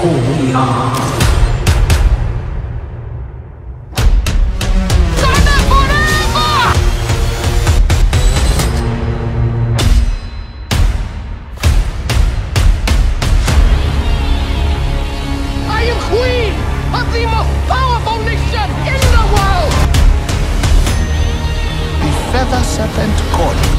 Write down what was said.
Wakanda forever! I am queen of the most powerful nation in the world! The feather serpent god